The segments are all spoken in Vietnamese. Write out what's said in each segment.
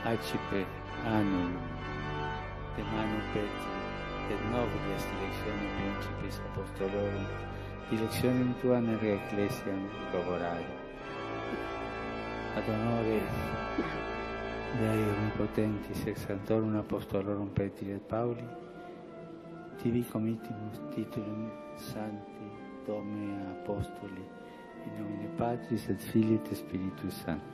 Accipe annulum, de manu Petri, et nobiles directionem principis apostolorum, directionem tua nere ecclesiam proborare. Ad honore Dei omnipotentis ex sanctorum apostolorum Petri et Pauli, tibi committimus titulum Sancti Domine Apostoli, in nomine Patris et Filii et Spiritus Sancti.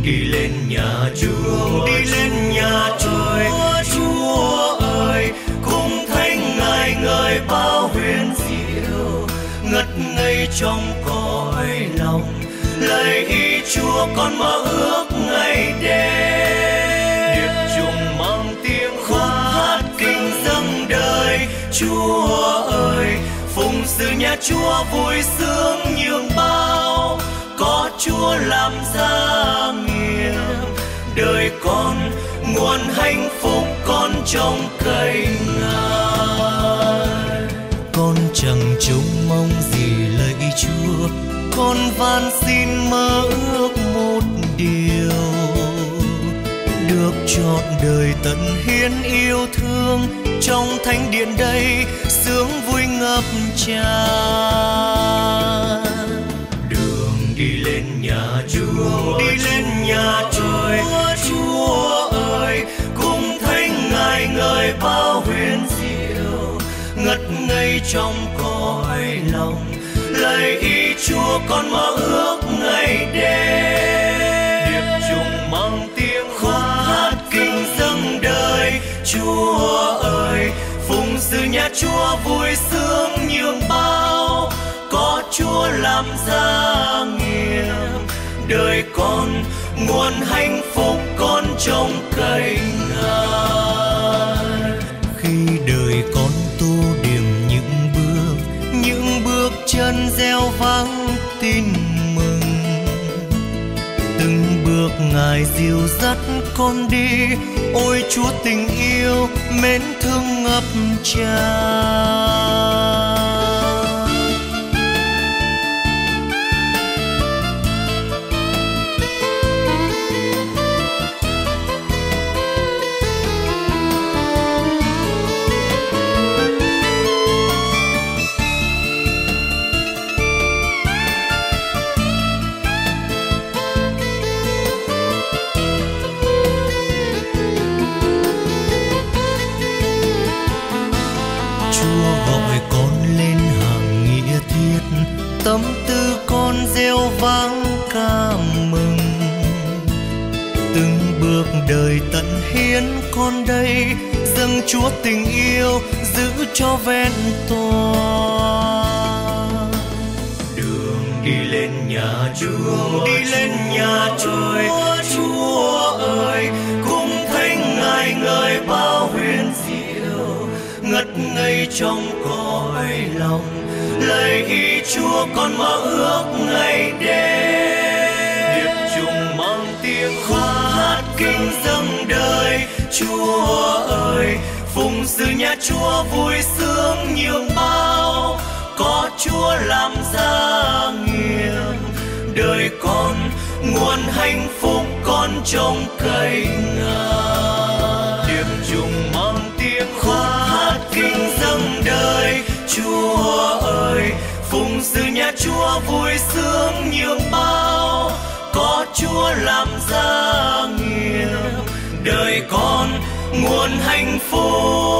đi lên nhà Chúa, đi lên nhà Chúa, Chúa ơi, cung thánh ngài ngợi bao huyền diệu, ngất ngây trong cõi lòng. Lạy ý Chúa con mơ ước ngày đêm, điệp trùng mang tiếng khúc hát kinh dâng đời. Chúa ơi, phụng sự nhà Chúa vui sướng nhường bao, có Chúa làm gia nghiệp, đời con nguồn hạnh phúc con trông cậy Ngài. Con chẳng trông mong gì lạy Chúa, con van xin mơ ước một điều, được trọn đời tận hiến yêu thương trong thánh điện đây sướng vui ngập tràn. Đường đi lên nhà Chúa, đi lên nhà Chúa, Chúa ơi, cung thánh ngài ngợi bao huyền diệu, ngất ngây trong cõi lòng. Lạy ý Chúa con mơ ước ngày đêm, điệp trùng mang tiếng khúc hát kinh dâng đời. Chúa ơi, phụng sự nhà Chúa vui sướng nhường bao, có Chúa làm gia nghiệp, đời con nguồn hạnh phúc con trông cậy Ngài. Khi đời con tô điểm những bước chân gieo vắng tin mừng, từng bước ngài dìu dắt con đi. Ôi Chúa tình yêu mến thương ngập tràn. Tâm tư con gieo vang ca mừng, từng bước đời tận hiến con đây dâng Chúa tình yêu giữ cho vẹn toàn. Đường đi lên nhà Chúa, đi lên nhà Chúa, Chúa ơi, cung thánh ngài ngợi bao huyền diệu, ngất ngây trong cõi lòng. Lạy ý Chúa con mơ ước ngày đêm, điệp trùng mang tiếng khúc hát kinh dâng đời. Chúa ơi, phụng sự nhà Chúa vui sướng nhường bao, có Chúa làm gia nghiệp, đời con nguồn hạnh phúc con trông cậy Ngài. Điệp trùng mang tiếng khúc hát kinh dâng đời. Chúa ơi, phụng sự nhà Chúa vui sướng nhường bao, có Chúa làm gia nghiệp, đời con nguồn hạnh phúc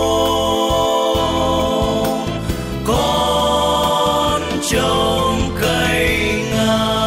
con trông cậy Ngài.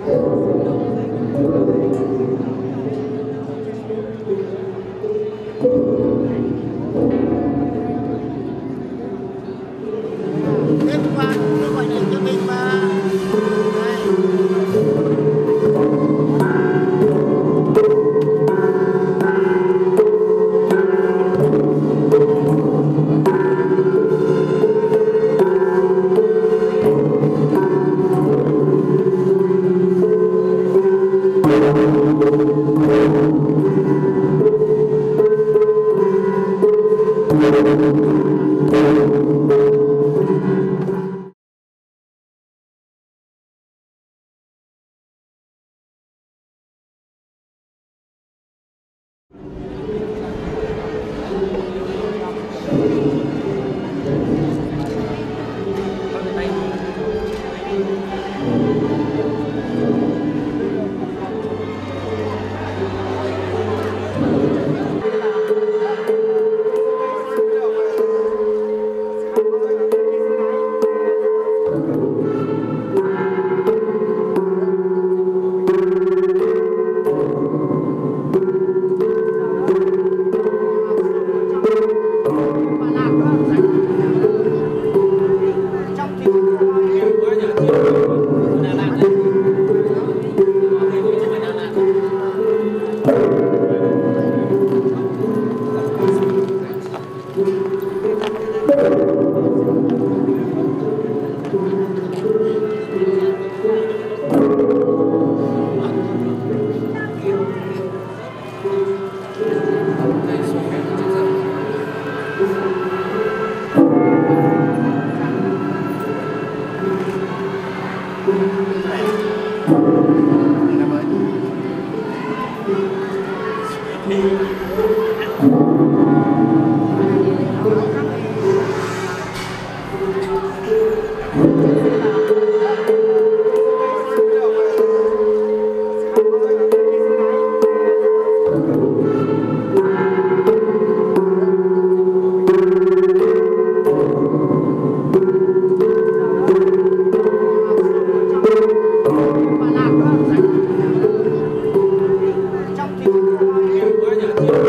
Trong thì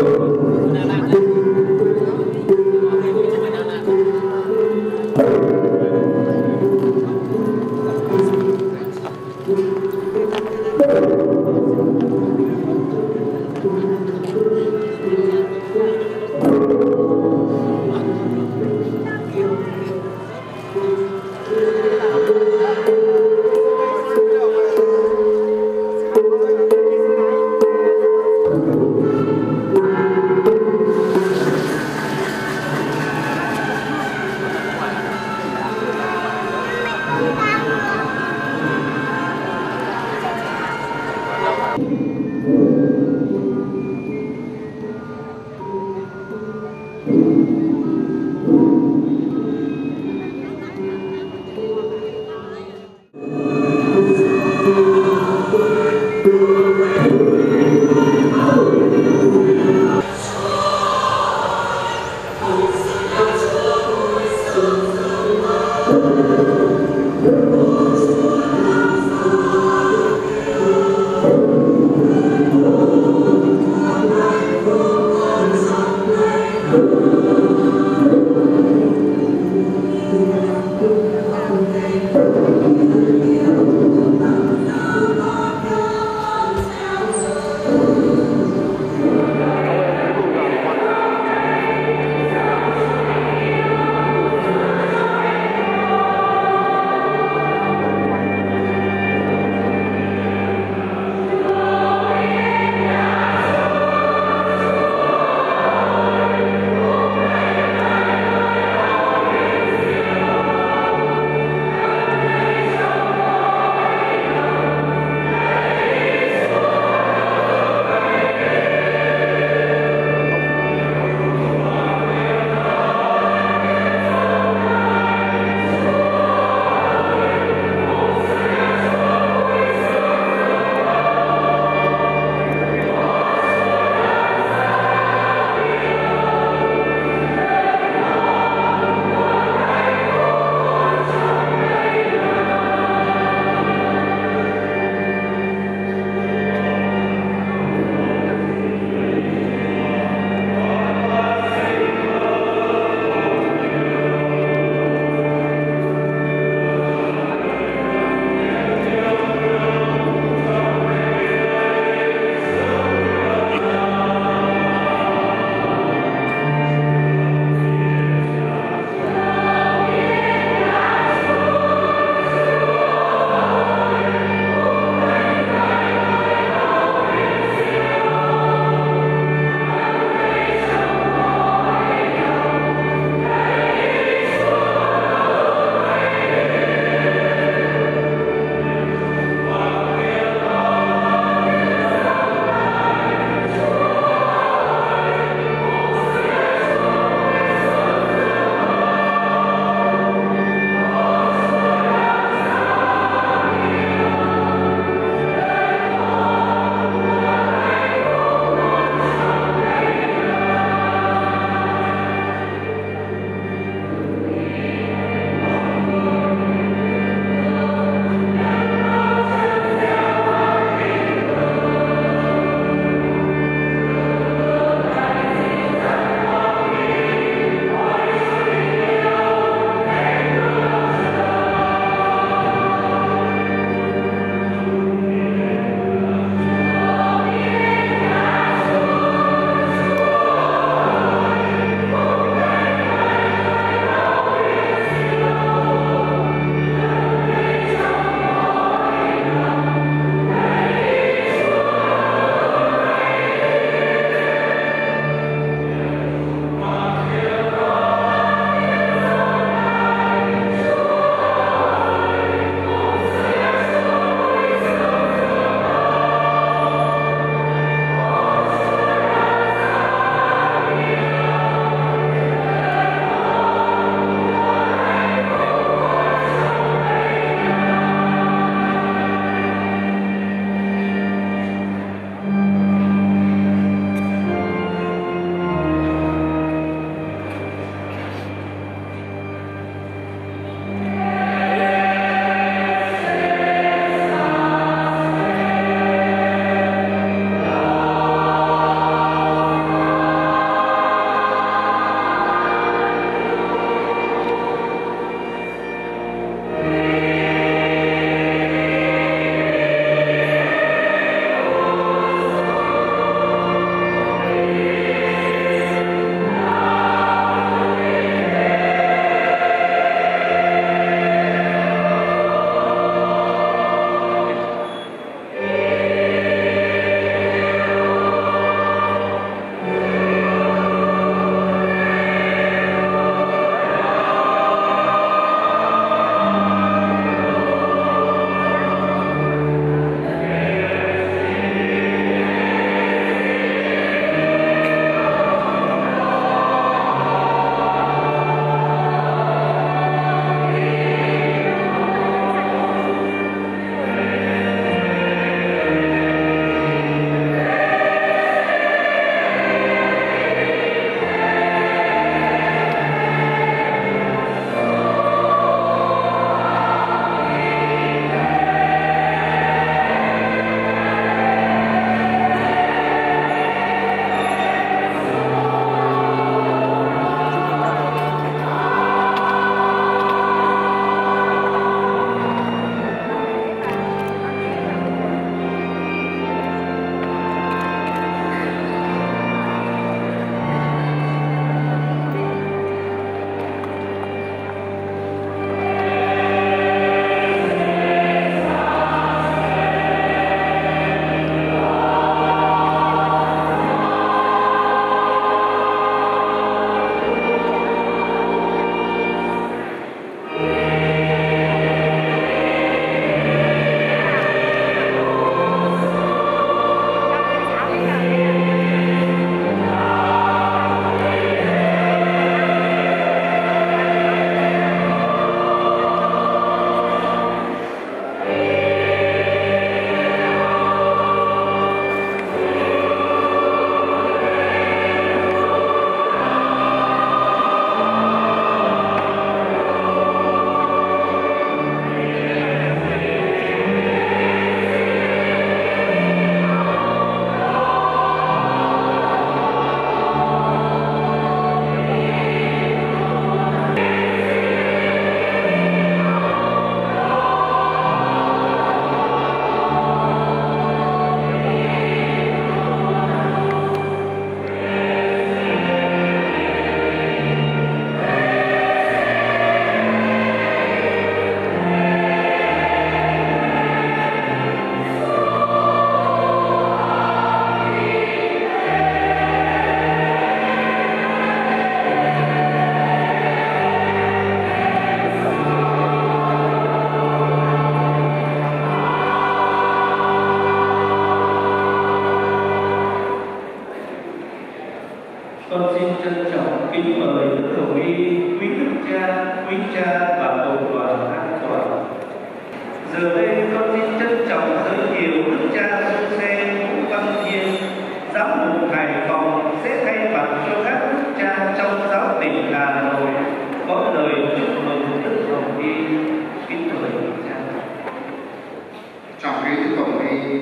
Trong khi Đức Hồng Y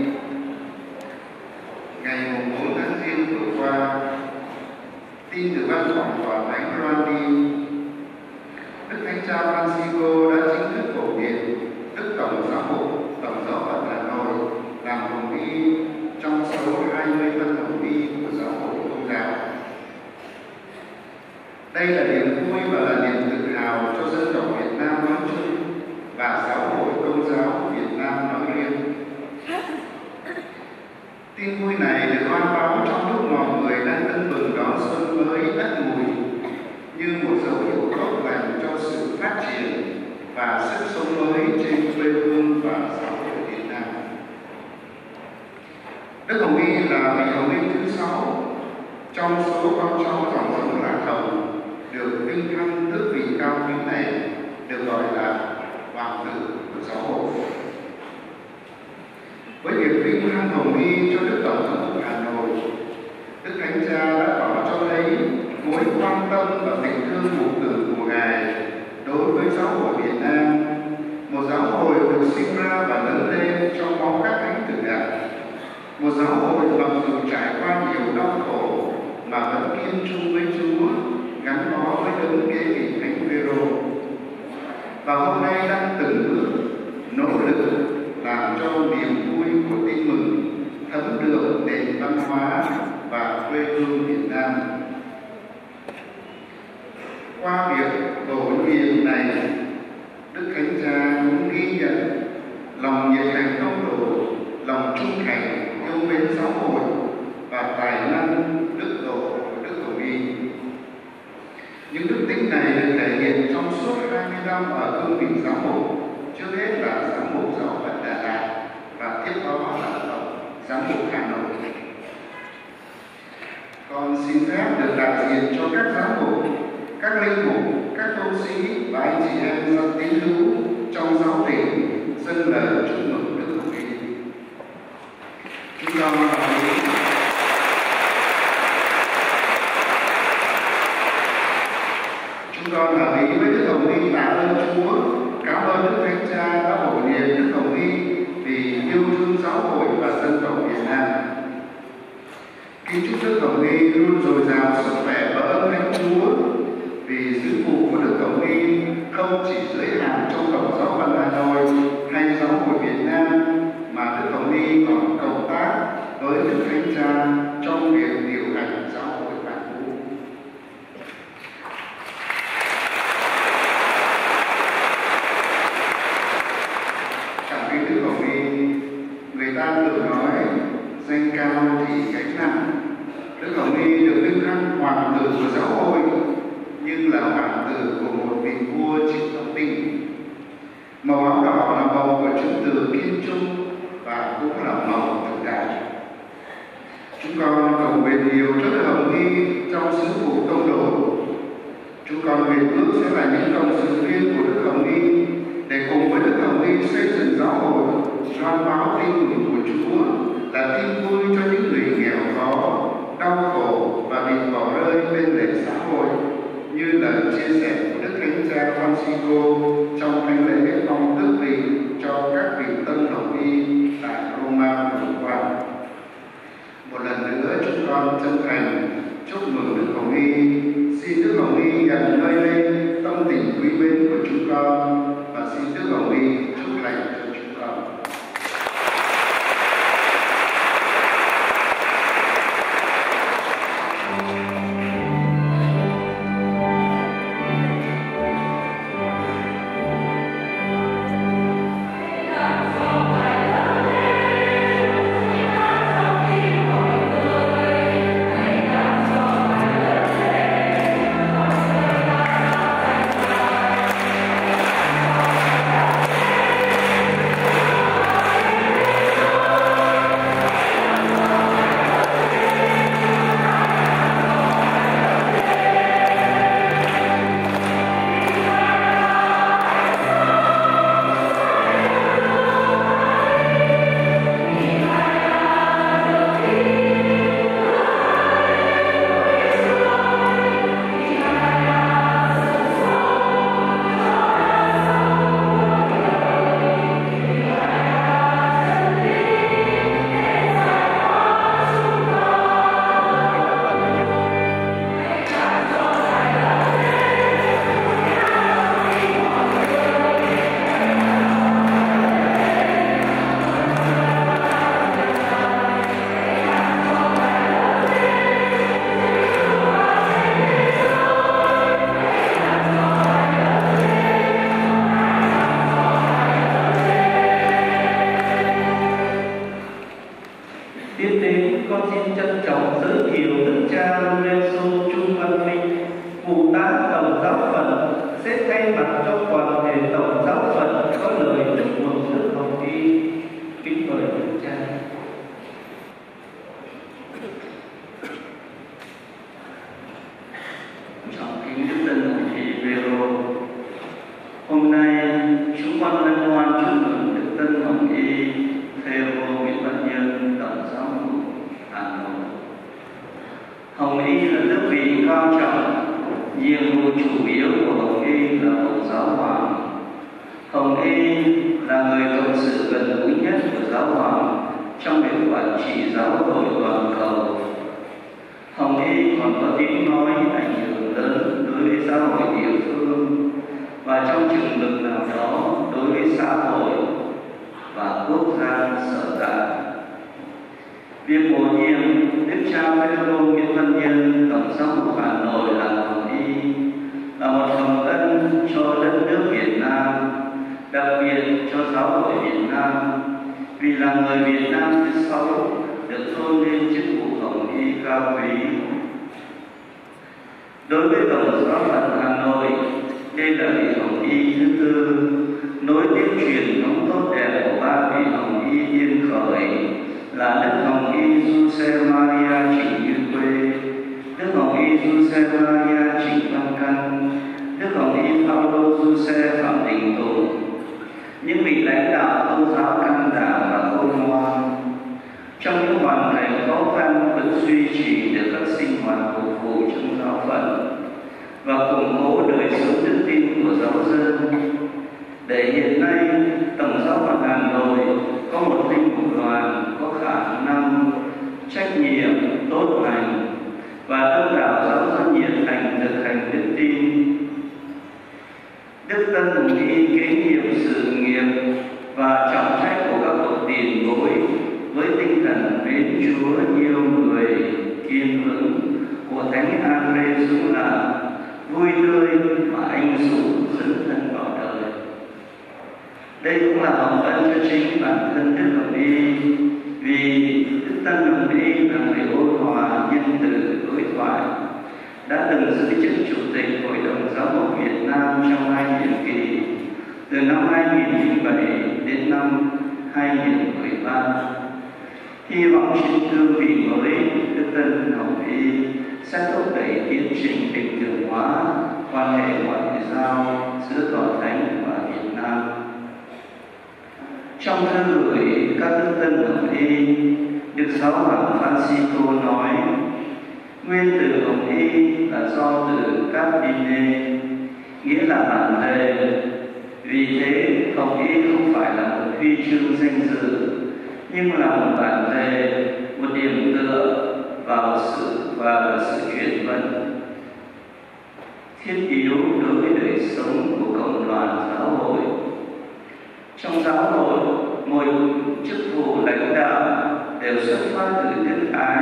ngày 4 tháng Giêng vừa qua, tin từ văn phòng Tòa Thánh Randy, Đức Thánh cha Francisco đã chính thức bổ nhiệm Đức Tổng Giám mục Tổng giáo phận Hà Nội làm Hồng Y trong số 20 tân Hồng Y của giáo hội Công giáo. Đây là niềm vui và là niềm tự hào cho dân tộc Việt Nam nói chung và giáo hội Công giáo Việt Nam nói riêng. Tin vui này được loan báo trong lúc mọi người đang tưng bừng đón xuân mới đất mùi, như một dấu hiệu tốt lành cho sự phát triển và sức sống mới trên quê hương và giáo hội Việt Nam. Đức Hồng Y là vị Hồng Y thứ 6 trong số con cháu dòng dòng Lạc Hồng được vinh thăng tước vị cao quý này, được gọi là hoàng tử của giáo hội. Với việc vinh thăng Hồng Y cho Đức Tổng giám mục Hà Nội, Đức Thánh cha đã tỏ cho thấy mối quan tâm và tình thương vô cùng của Ngài đối với giáo hội Việt Nam, một giáo hội được sinh ra và lớn lên trong máu các thánh tử đạo, một giáo hội mặc dù trải qua nhiều đau khổ mà vẫn kiên trung với Chúa, gắn bó với đấng kế vị Thánh Phêrô, và hôm nay đang từng bước nỗ lực làm cho niềm vui của tin mừng thấm được nền văn hóa và quê hương Việt Nam. Qua việc bổ nhiệm này, Đức Thánh cha cũng ghi nhận lòng nhiệt thành công độ, lòng trung thành, yêu mến giáo hội và tài năng đức độ của Đức Hồng Y. Những đức tính này được thể hiện trong suốt 20 năm ở cương vị giáo mục, trước hết là giám mục giáo phận Đà Lạt và tiếp đó là giám mục Hà Nội. Con xin phép được đại diện cho các giám mục, các linh mục, các tu sĩ và anh chị em dân tín hữu trong giáo tỉnh dâng lời chúc mừng Đức Hồng Y. Chúng con là ý với Đức Hồng Y tạ ơn Chúa, cảm ơn Đức Thánh cha đã bổ nhiệm Đức Hồng Y vì yêu thương giáo hội và dân tộc Việt Nam. Kính chúc Đức Hồng Y luôn dồi dào sức khỏe và ơn thánh Chúa, vì sứ vụ của Đức Hồng Y không chỉ giới hạn trong Tổng giáo phận Hà Nội hay giáo hội Việt Nam, mà Đức Hồng Y còn cộng tác với Đức Thánh cha trong việc điều hành giáo hội bản vụ. Chẳng vì Đức Hồng Y, người ta tự nói danh cao thì gánh nặng. Đức Hồng Y được vinh thăng hoàng tử của giáo hội, nhưng là hoàng tử của một vị vua Trịnh Tông Đinh. Màu áo đỏ là màu của chữ từ kiên trung và cũng là màu thực đạo. Chúng con cầu nguyện nhiều cho Đức Hồng Y trong sứ vụ tông đồ. Chúng con nguyện ước sẽ là những cộng sự viên của Đức Hồng Y để cùng với Đức Hồng Y xây dựng giáo hội, loan báo tin mừng của Chúa, là tin vui cho những người nghèo khó, đau khổ và bị bỏ rơi bên lề xã hội, như lời chia sẻ của Đức Thánh cha Francisco trong thánh lễ phong tước vị cho các vị tân Hồng Y tại Roma vừa qua. Một lần nữa chúng con chân thành chúc mừng Đức Hồng Y. Xin Đức Hồng Y nhận nơi đây tâm tình quý mến của chúng con, và xin Đức Hồng Y chúc lành cho chúng con. Hãy subscribe cho kênh Ghiền Mì Gõ để không bỏ lỡ quan trọng, nhiệm vụ chủ yếu của Hồng Y là Hồng Giáo Hoàng. Hồng Y là người cộng sự gần gũi nhất của Giáo Hoàng trong việc quản trị giáo hội toàn cầu. Hồng Y còn có tiếng nói ảnh hưởng lớn đối với giáo hội địa phương và trong chừng mực nào đó đối với xã hội và quốc gia sở tại. Việc bổ nhiệm Đức cha Phêrô Nguyễn Văn Nhân, Tổng giám mục Hà Nội làm Hồng Y là một hồng ân cho đất nước Việt Nam, đặc biệt cho giáo hội Việt Nam, vì là người Việt Nam thứ 6 được tôn lên chức vụ Hồng Y cao quý. Đối với Tổng giáo phận Hà Nội, đây là vị Hồng Y thứ 4, nối tiếp truyền thống tốt đẹp của ba vị Hồng Y tiên khởi là Đức Hồng Y Giuse Maria Trịnh Như Quê, Đức Hồng Y Giuse Maria Trịnh Văn Căn, Đức Hồng Y Phaolô Giuse Phạm Đình Tùng, những vị lãnh đạo tôn giáo can đảm và khôn ngoan. Trong những hoàn cảnh khó khăn vẫn duy trì được các sinh hoạt phục vụ trong giáo phận và củng cố đời sống đức tin của giáo dân. Để hiện nay Tổng giáo phận Hà Nội có một linh mục đoàn có khả năng, trách nhiệm, tốt lành và đông đảo giáo dân nhiệt thành thực hành đức tin. Đức Tân Hồng Y kế nhiệm sự nghiệp và trọng trách của các bậc tiền bối với tinh thần mến Chúa, yêu người, kiên vững của Thánh Andre Dũng Lạc, vui tươi và anh dũng dấn thân vào đời. Đây cũng là hồng ân cho chính bản thân Đức Hồng Y, vì Đức Tân Hồng Y là người ôn hòa, nhân từ, đối thoại, đã từng giữ chức Chủ tịch Hội đồng Giáo mục Việt Nam trong 2 nhiệm kỳ, từ năm 2007 đến năm 2013. Hy vọng trên cương vị mới, Đức Tân Hồng Y sẽ thúc đẩy tiến trình bình thường hóa quan hệ ngoại giao giữa Tòa Thánh và Việt Nam. Trong thư gửi các Đức Tân Hồng Y, Đức Giáo hoàng Francisco nói: nguyên từ Hồng Y là do từ Capine, nghĩa là bản đề. Vì thế, Hồng Y không phải là một huy chương danh dự, nhưng là một bản đề, một điểm tựa vào sự chuyển vận thiết yếu đối với đời sống của cộng đoàn giáo hội. Trong giáo hội, mỗi chức vụ lãnh đạo đều xuất phát từ đức ái,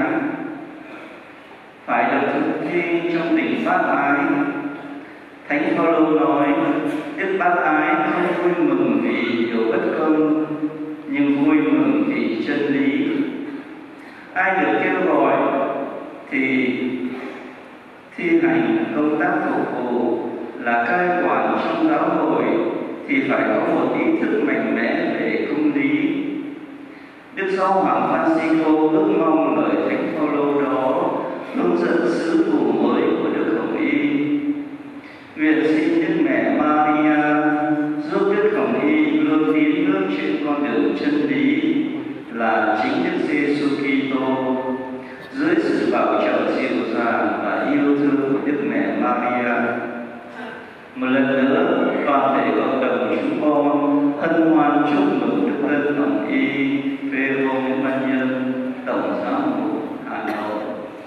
phải được thực thi trong tình bác ái. Thánh Phaolô nói: đức bác ái không vui mừng vì điều bất công, nhưng vui mừng vì chân lý. Ai được kêu gọi thì thi hành công tác phục vụ, là cai quản trong giáo hội thì phải có một ý thức mạnh mẽ về công lý. Đức Giáo hoàng Francisco ước mong lời Thánh Phaolô đó hướng dẫn sứ vụ mới của Đức Hồng Y. Nguyện xin Đức Mẹ Maria giúp Đức Hồng Y luôn tiến bước trên con đường chân lý là chính Đức Giêsu Kitô, dưới sự bảo trợ dịu dàng và yêu thương của Đức Mẹ Maria. Một lần nữa, toàn thể cộng đồng chúng con hân hoan chúc mừng Đức Tân Hồng Y Phêrô Nguyễn Văn Nhân, Tổng giám mục Hà Nội.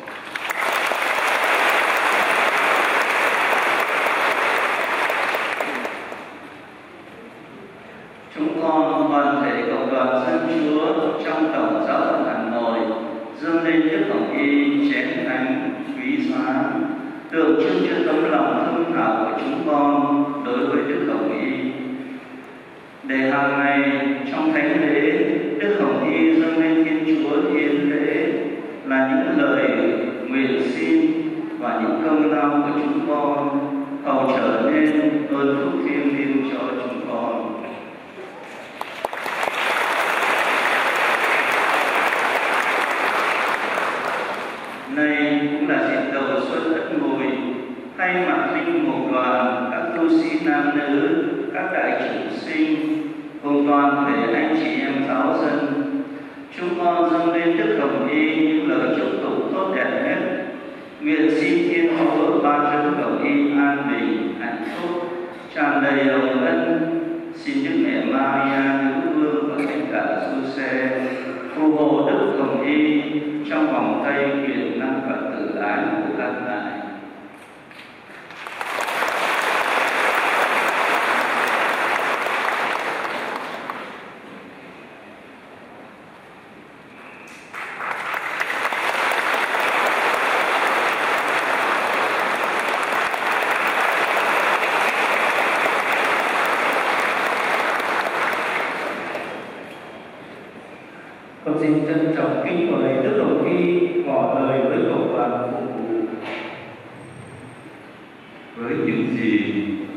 Chúng con toàn thể cộng đoàn dân Chúa trong Tổng giáo phận Hà Nội dâng lên Đức Hồng Y chén thánh quý giá, tượng trưng cho tấm lòng thâm thẳm của chúng con đối với Đức Hồng Y. Để hàng ngày trong thánh lễ, Đức Hồng Y dâng lên Thiên Chúa hiến lễ là những lời nguyện xin và những công lao của chúng con, hầu trở nên ơn phúc thiêng liêng cho chúng con. Này cũng là dịp đầu xuân Ất Mùi, thay mặt linh mục đoàn, các tu sĩ nam nữ, các đại chúng sinh cùng toàn thể anh chị em giáo dân, chúng con dâng lên Đức Hồng Y những lời chúc tụng tốt đẹp nhất, Nguyện xin Thiên Chúa ban cho cộng y an bình, hạnh phúc, tràn đầy hồng ân. Xin Đức Mẹ Maria, Nữ Vương và tất cả Giuse phù hộ Đức Cộng y trong vòng tay quyền năng và tự ái của các ngài. Con xin trân trọng kính mời Đức Đồng Y ngỏ lời với cộng đoàn phục vụ. Với những gì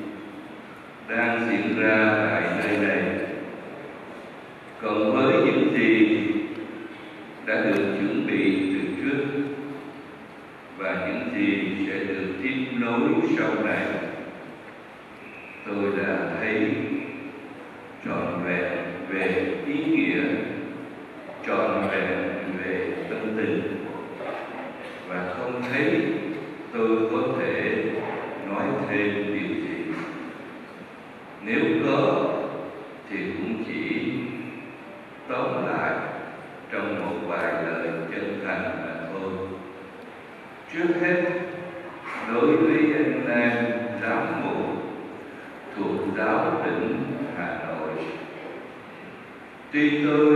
đang diễn ra tại nơi này, cộng với những gì đã được chuẩn bị từ trước và những gì sẽ được tiếp nối sau này, tôi đã thấy trọn vẹn về ý nghĩa, trọn vẹn về tâm tình, và không thấy tôi có thể nói thêm điều gì. Nếu có thì cũng chỉ tóm lại trong một vài lời chân thành mà thôi. Trước hết, đối với anh em giám mục thuộc giáo tỉnh Hà Nội, tuy tôi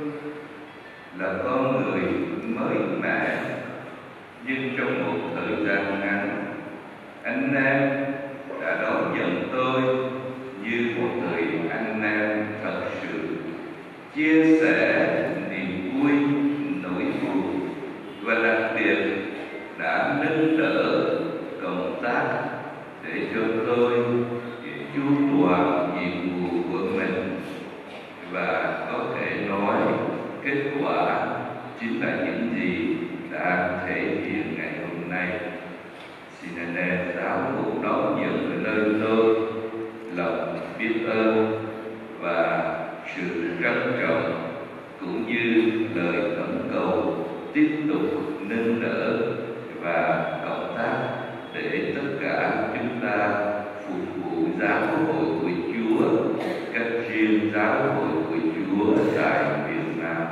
là con người mới mẻ, nhưng trong một thời gian ngắn, anh em đã đón nhận tôi như một người anh em thật sự, chia sẻ niềm vui, nỗi buồn, và đặc biệt đã nâng đỡ công tác để cho tôi chu toàn nhiệm vụ của mình, và có thể nói kết quả chính là những gì đã thể hiện ngày hôm nay. Xin anh em giáo mục đón nhận ở nơi tôi lòng biết ơn và sự trân trọng, cũng như lời khẩn cầu tiếp tục nâng đỡ và cộng tác để tất cả chúng ta phục vụ giáo hội của Chúa, cách riêng giáo hội của Chúa tại Việt Nam.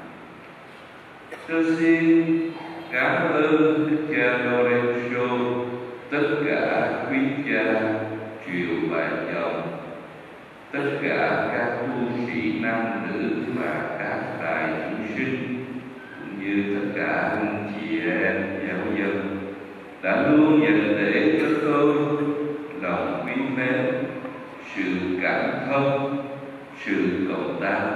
Tôi xin cảm ơn Đức cha Lorenzo, tất cả quý cha Triệu và chồng, tất cả các tu sĩ nam nữ và các đại chúng sinh, cũng như tất cả anh chị em giáo dân đã luôn dành để cho tôi lòng quý mến, sự cảm thông, sự cộng tác.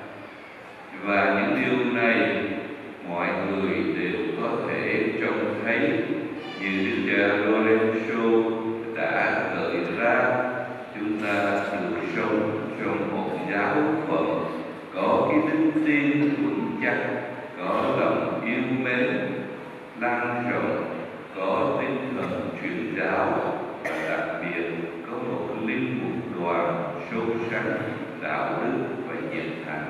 Và những điều này mọi người đều có thể trông thấy, như Đức cha Lorenzo đã gợi ra. Chúng ta được sống trong một giáo phận có cái đức tin vững chắc, có lòng yêu mến lan rộng, có tinh thần truyền giáo, và đặc biệt có một linh mục đoàn sâu sắc, đạo đức và nhiệt thành.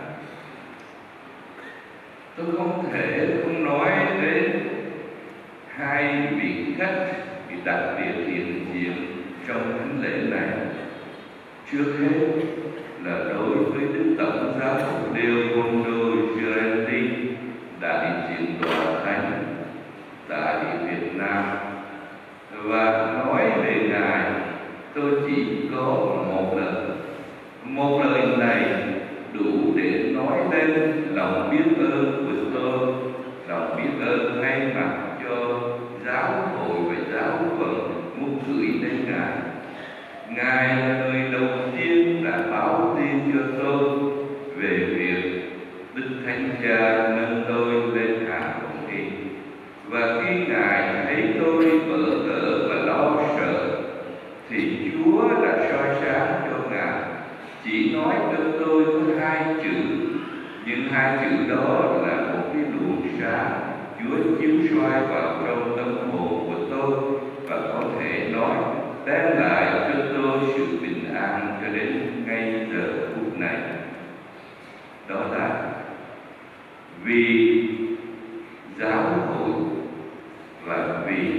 Tôi không thể không nói đến hai vị khách bị đặc biệt hiện diện trong thánh lễ này. Trước hết là đối với Đức Tổng giám mục Leopoldo Girelli, đại diện tòa thánh tại Việt Nam. Và nói về Ngài, tôi chỉ có một lần. Một lời này đủ để nói lên lòng biết ơn của tôi, lòng biết ơn thay mặt cho giáo hội và giáo phận muốn gửi đến Ngài. Ngài là người đầu tiên đã báo tin cho tôi về việc Đức Thánh Cha nâng tôi lên hàng Hồng Y. Và khi Ngài thấy tôi bỡ ngỡ và lo sợ, thì Chúa đã soi sáng cho Ngài, chỉ nói cho tôi có hai chữ, nhưng hai chữ đó là một cái luồng sáng Chúa chiếu soi vào trong tâm hồn của tôi, và có thể nói đem lại cho tôi sự bình an cho đến ngay giờ phút này. Đó là vì giáo hội và vì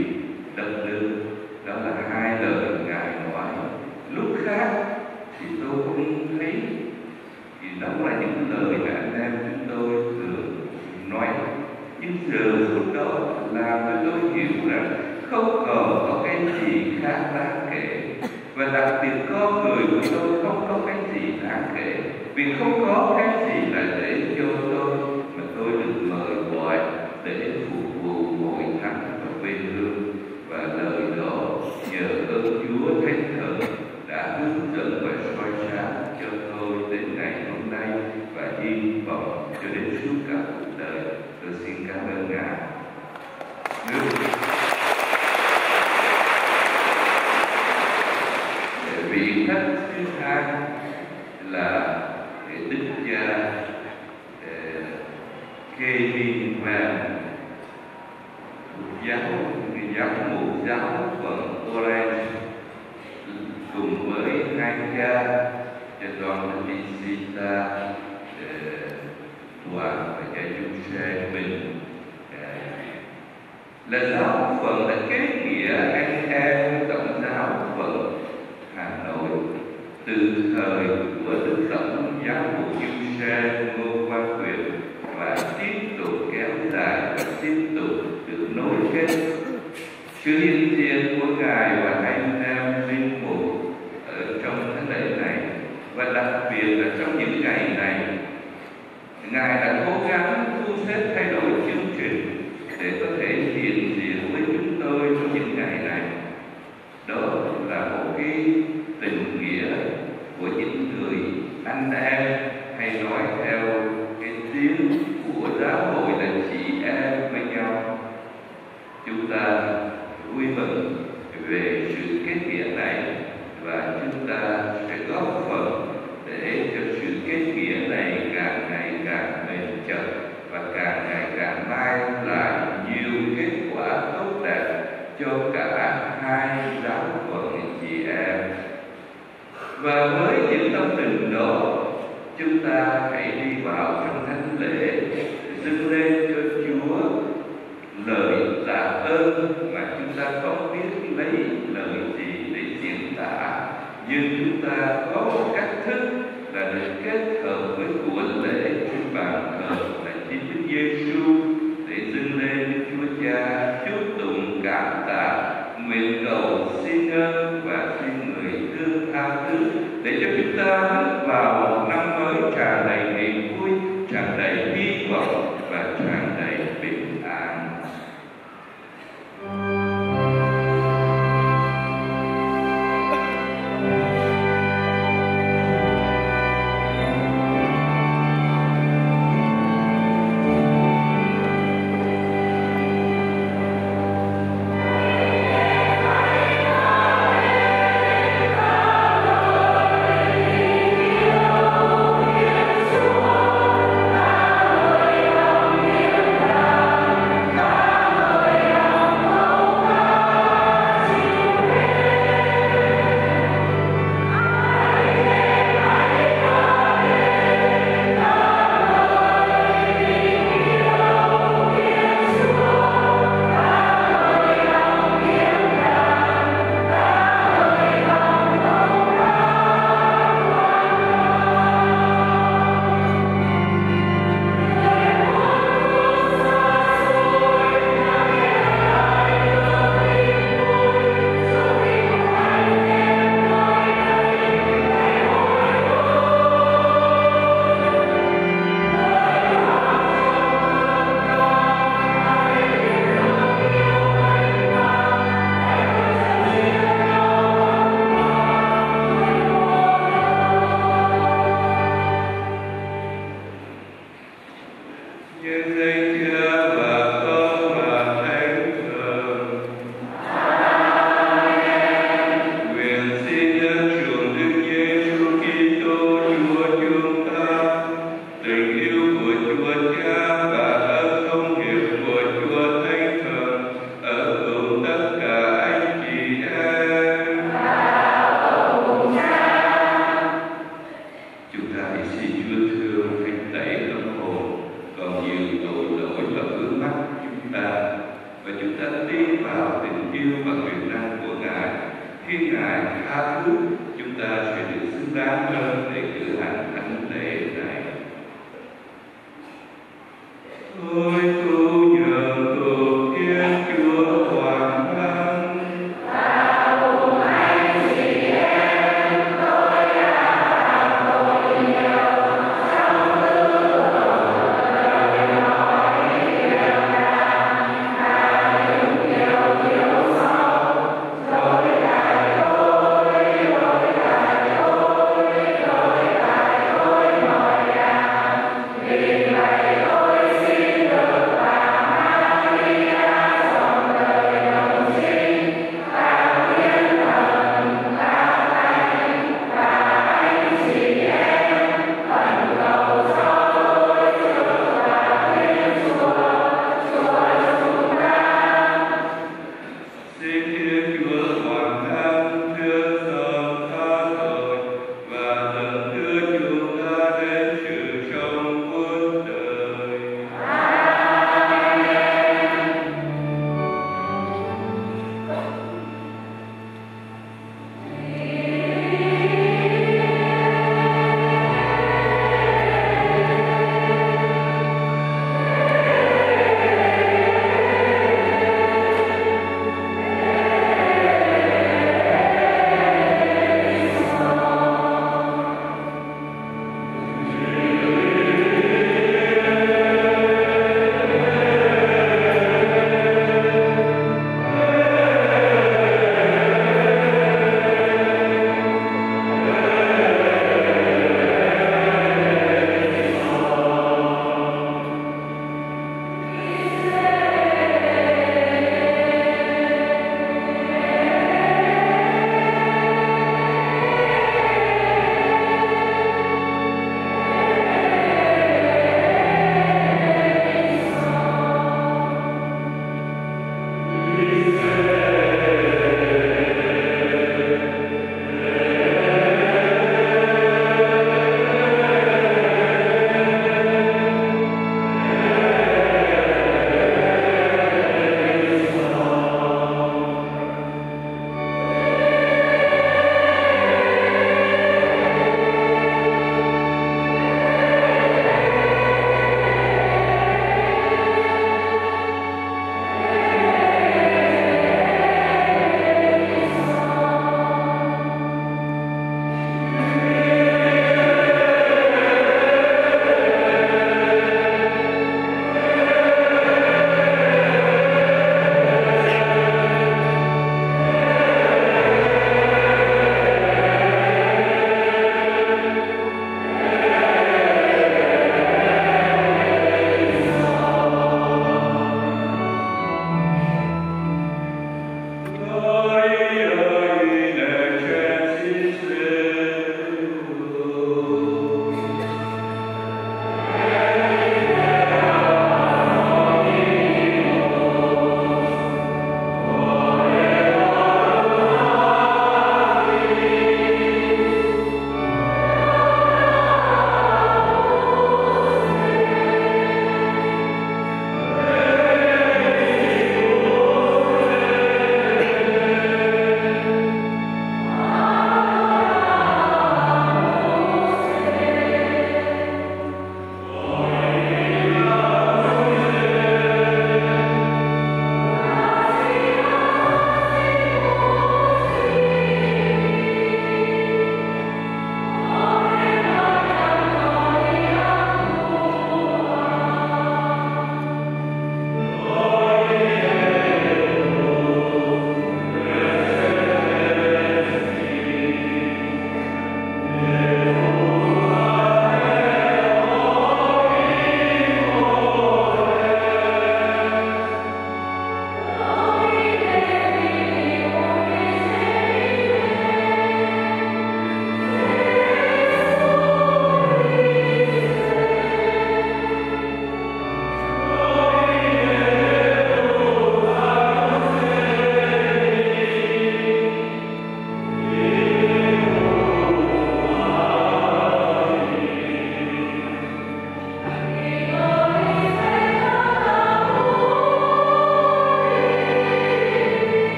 giờ phút đó làm cho tôi hiểu rằng không còn có cái gì khác đáng kể, và đặc biệt con người của tôi không có cái gì đáng kể, vì không có cái gì là để cho tôi mà tôi được mời gọi để phục vụ hội thánh và quê hương. Và lời đó nhờ ơn Chúa Thánh Thần đã hướng dẫn và soi sáng cho tôi đến ngày hôm nay và hy vọng cho đến suốt cả cuộc đời. Tôi xin cảm ơn Ngài. Vị khách thứ hai là đức cha Kevin Van, giám mục giáo phận Orange, cùng với hai cha cha Don Bautista Toàn và cha Giuse mình là giáo phận đã kết nghĩa anh em tổng giáo phận Hà Nội từ thời của đức tổng giáo mục Giuse Ngô Quang Quyền, và tiếp tục kéo dài và tiếp tục được nối kết. Sự hiện diện của Ngài và anh em linh mục ở trong thánh lễ này, và đặc biệt là trong những ngày này, Ngài đã cố gắng thu xếp thay đổi chương trình để có thể hiện diện với chúng tôi trong những ngày này. Đó là một cái tình nghĩa của những người anh em, hay nói theo cái tiếng của giáo hội là chị em với nhau. Chúng ta vui mừng về sự kết nghĩa này, và chúng ta sẽ góp phần để cho sự kết nghĩa này càng ngày càng bền chặt và càng ngày càng mang lại nhiều kết quả tốt đẹp cho cả hai giáo phận chị em. Và với những tâm tình đó, chúng ta hãy đi vào trong thánh lễ, dâng lên cho Chúa lời tạ ơn mà chúng ta không biết lấy lời gì để diễn tả, nhưng chúng ta có một cách thức là được kết hợp với của lễ trên bàn thờ là chính Đức Giêsu, để dâng lên cho Chúa Cha chúc tụng cảm tạ, nguyện cầu xin ơn và xin người thương tha thứ, để cho chúng ta bước vào một năm mới tràn đầy niềm vui, tràn đầy hy vọng và tràn đầy bình an. Ôi tôi nhờ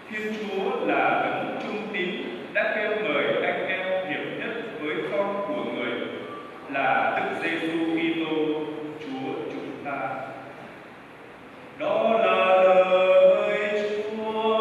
Thiên Chúa là đấng trung tín đã kêu mời anh em hiệp nhất với con của người là Đức Giêsu Kitô Chúa chúng ta. Đó là lời Chúa.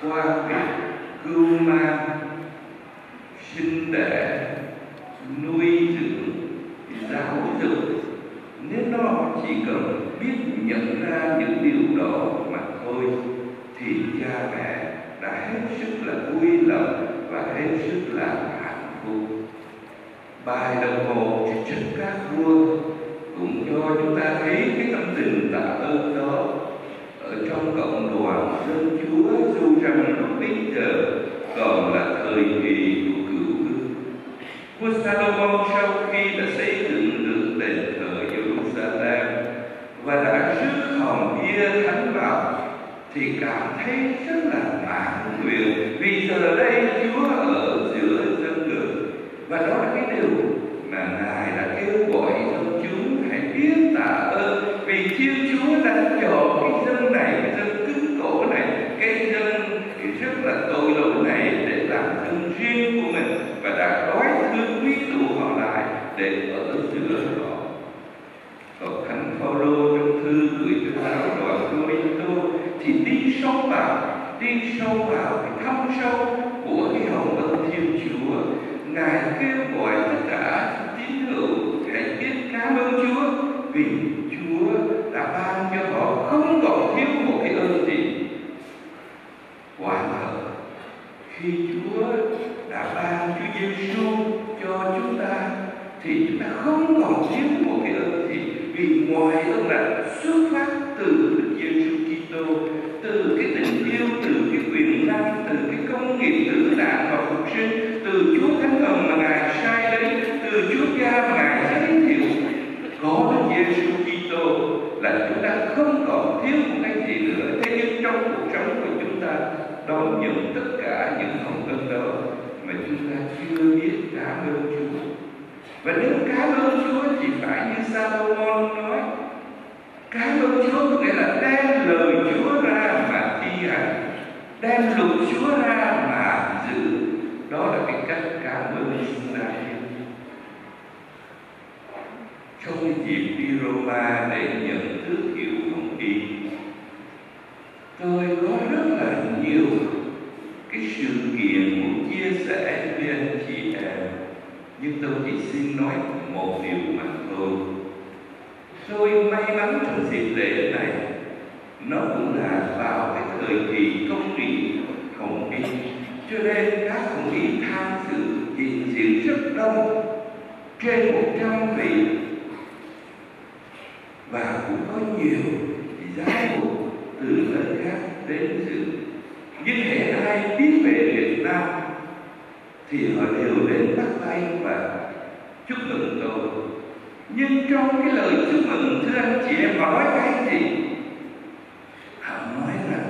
qua việc cưu mang, sinh đẻ, nuôi dưỡng, giáo dục, nếu nó chỉ cần biết nhận ra những điều đó mà thôi, thì cha mẹ đã hết sức là vui lòng và hết sức là hạnh phúc. Bài đồng hồ trên các vua cũng cho chúng ta thấy cái tâm tình tạ ơn đó ở trong cộng đoàn dân Chúa, dù rằng lúc bây giờ còn là thời kỳ của cựu ước. Vua Salomon sau khi đã xây dựng được đền thờ Jerusalem và đã rước hòm bia thánh vào, thì cảm thấy rất là mãn nguyện, vì giờ đây Chúa ở giữa dân người. Và đó là cái điều mà Ngài đã kêu gọi dân chúng hãy biết tạ ơn, vì Thiên Chúa đã chọn cái dân này, cái dân cứng cổ này, cái dân rất là tội lỗi này để làm dân riêng của mình, và đã đói thương quý tụ họ lại để ở giữa họ. Còn Thánh Phaolô trong thư gửi cho giáo đoàn Cô-rinh-tô thì đi sâu vào cái thâm sâu của cái hồng ân Thiên Chúa. Ngài kêu gọi tất cả tín hữu hãy biết cảm ơn Chúa, vì Chúa đã ban cho họ không còn thiếu một cái ơn gì. Quả thật, khi Chúa đã ban Chúa Giêsu cho chúng ta thì chúng ta không còn thiếu một cái ơn gì, vì ngoài ơn là xuất phát từ Đức Giêsu Kitô, từ cái tình yêu, từ cái quyền năng, từ cái công nghiệp tử nạn và phục sinh, từ Chúa Thánh Thần mà Ngài sai đến, từ Chúa Cha mà Ngài giới thiệu. Có Đức Giêsu Kitô là chúng ta không còn thiếu một cái gì nữa. Thế nhưng trong cuộc sống của chúng ta đón nhận tất cả những hồng ân đó mà chúng ta chưa biết cảm ơn Chúa. Và nếu cảm ơn Chúa chỉ phải như Salomon nói, cảm ơn Chúa có nghĩa là đem lời Chúa ra mà thi hành, đem luật Chúa ra mà giữ. Đó là cái cách cảm ơn chúng ta. Trong dịp đi Roma để nhận tước hiệu hồng y, tôi có rất là nhiều cái sự kiện muốn chia sẻ với anh chị em, nhưng tôi chỉ xin nói một điều mà thôi. Tôi may mắn trong dịp lễ này, nó cũng là vào cái thời kỳ công nghị hồng y, cho nên các hồng y tham dự hiện diện rất đông, trên 100 vị, và cũng có nhiều giáo mục từ nơi khác đến dự. Nhưng hệ ai biết về Việt Nam thì họ đều đến bắt tay và chúc mừng tôi. Nhưng trong cái lời chúc mừng, thưa anh chị em, họ nói cái gì? Họ nói rằng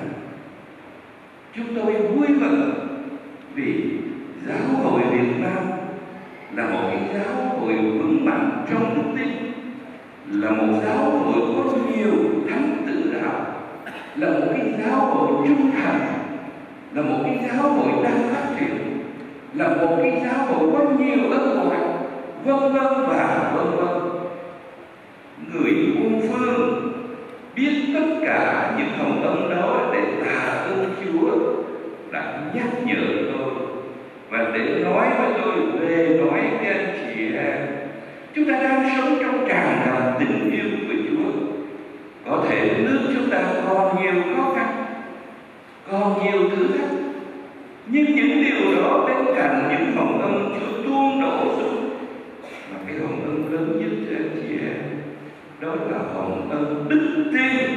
chúng tôi vui mừng vì giáo hội Việt Nam là một cái giáo hội vững mạnh trong đức tin, là một giáo hội có nhiều thánh tử đạo, là một cái giáo hội trung thành, là một cái giáo hội đang phát triển, là một cái giáo hội có nhiều ân huệ, vân vân và vân vân. Người muôn phương biết tất cả những hồng ân đó để tạ ơn Chúa đã nhắc nhở tôi và để nói với tôi về nói với anh chị em, chúng ta đang sống trong tràn ngập tình yêu của Chúa. Có thể nước chúng ta còn nhiều khó khăn, còn nhiều thử thách, nhưng những điều đó bên cạnh những hồng ân Chúa tuôn đổ xuống, mà cái hồng ân lớn nhất cho anh chị em đó là hồng ân đức tin.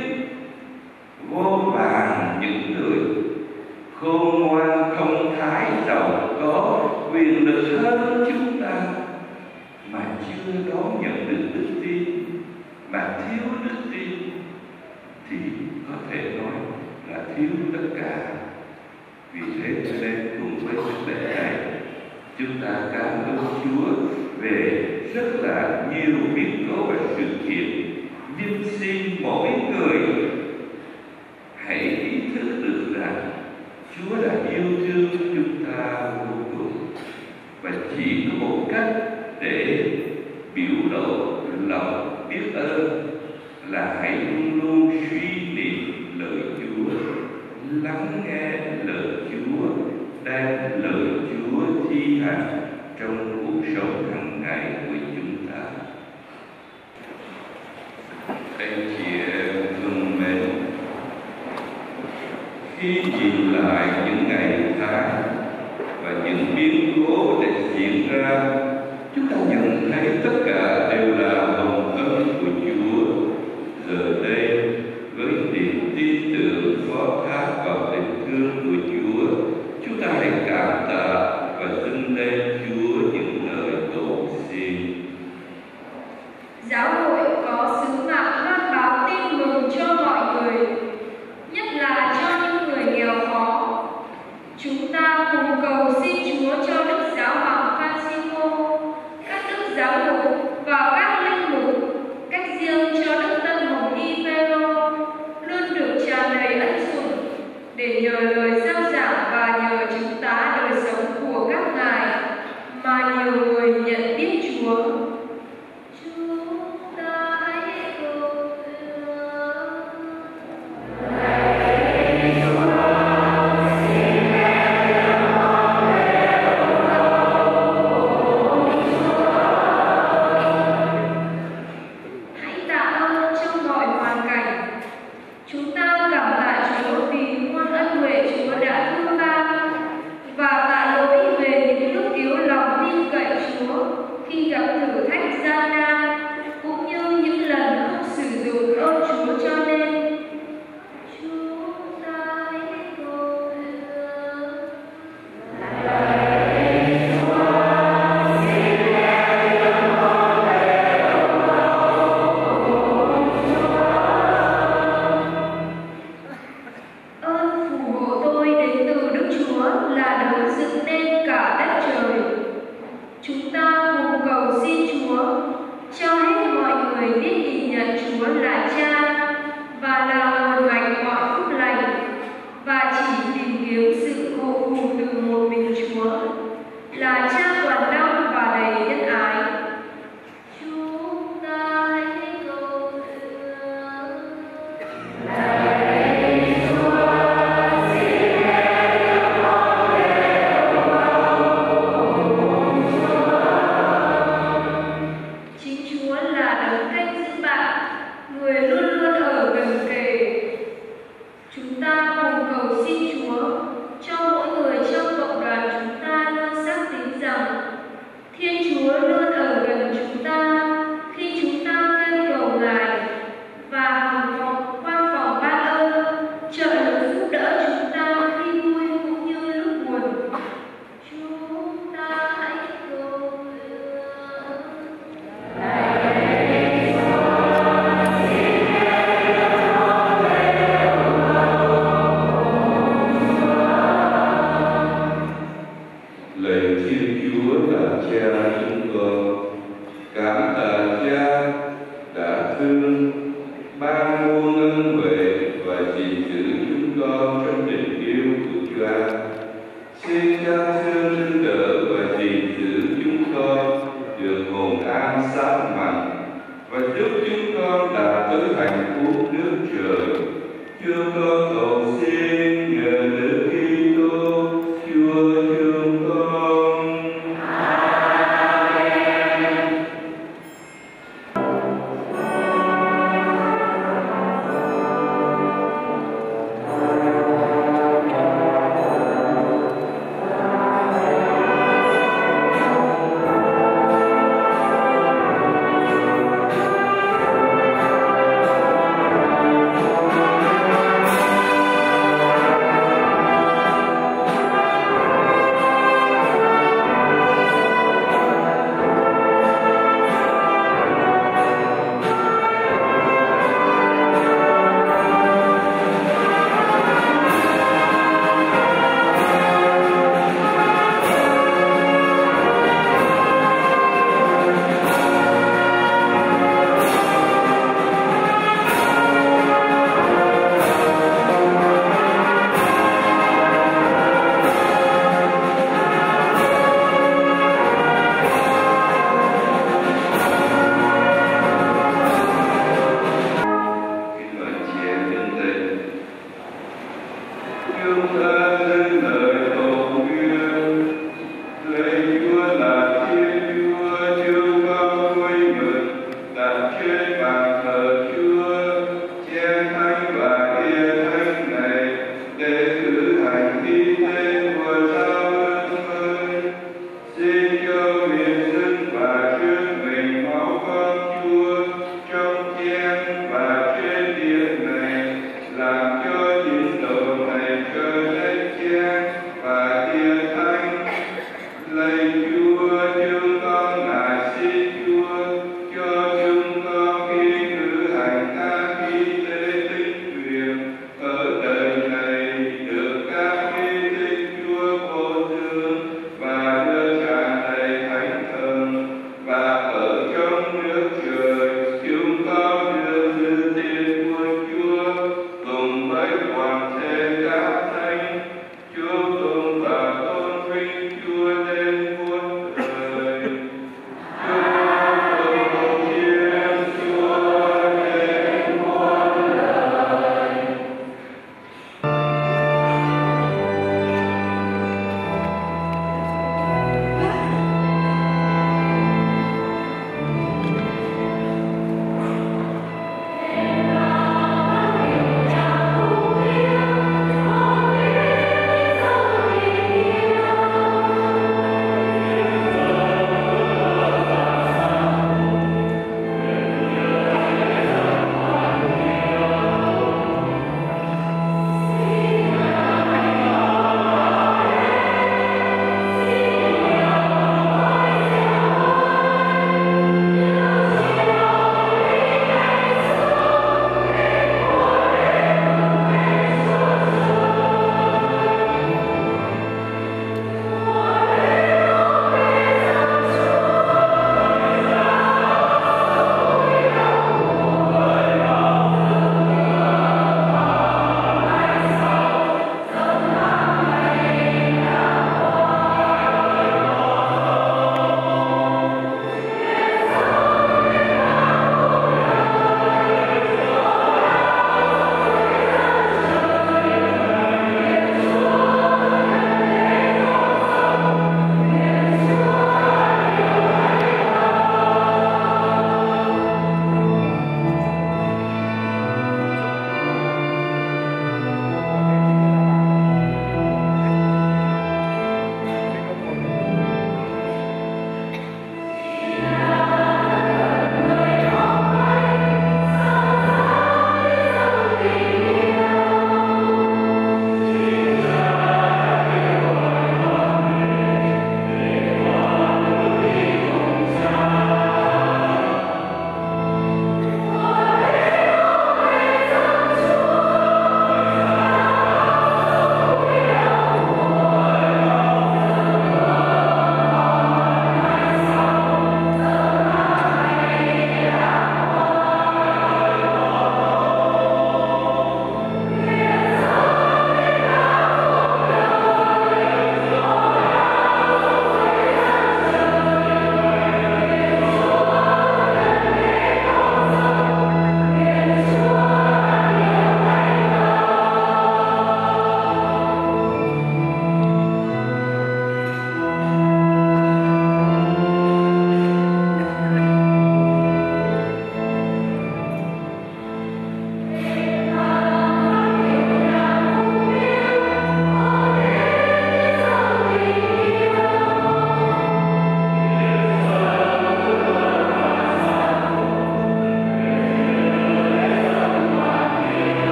Vô vàn những người khôn ngoan, thông thái, giàu có, quyền lực hơn chúng ta mà chưa đón nhận được đức tin, mà thiếu đức tin, thì có thể nói là thiếu tất cả. Vì thế cho nên cùng với sự lễ này, chúng ta cảm ơn Chúa về rất là nhiều biến cố và sự kiện. Nhưng xin mỗi người hãy ý thức được rằng Chúa đã yêu thương chúng ta vô cùng, và chỉ có một cách để biểu lộ lòng biết ơn là hãy luôn luôn suy niệm lời Chúa, lắng nghe lời Chúa đang lời Chúa thi hành trong cuộc sống hàng ngày của chúng ta. Anh chị em thân mến, khi nhìn lại những ngày tháng và những biến cố đã diễn ra, chúng ta nhận thấy tất cả đều là hồng ân của Chúa. Giờ đây, với niềm tin tưởng phó thác vào tình thương của Chúa, chúng ta hãy cảm tạ và dâng lên Chúa những lời cầu xin. Giáo hội có sứ mạng loan báo tin mừng cho mọi người, nhất là cho những người nghèo khó. Chúng ta cùng cầu xin Chúa cho Đức Giáo hoàng Francisco, các đức giáo mục và các linh mục, cách riêng cho Đức Tân Hồng Y Phêrô luôn được tràn đầy ân sủng, để nhờ lời rao giảng và nhờ chứng tá đời sống của các ngài mà nhiều người nhận biết Chúa. Khi gặp thử